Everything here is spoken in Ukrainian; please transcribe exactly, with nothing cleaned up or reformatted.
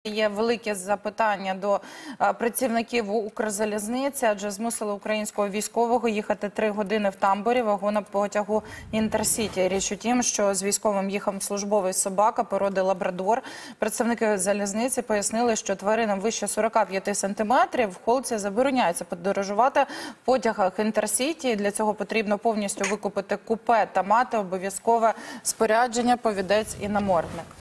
Є велике запитання до працівників Укрзалізниці, адже змусили українського військового їхати три години в тамбурі вагона потягу Інтерсіті. Річ у тім, що з військовим їхав службовий собака породи лабрадор. Представники залізниці пояснили, що тваринам вище сорока п'яти сантиметрів в холці забороняється подорожувати в потягах Інтерсіті. Для цього потрібно повністю викупити купе та мати обов'язкове спорядження, повідець і намордник.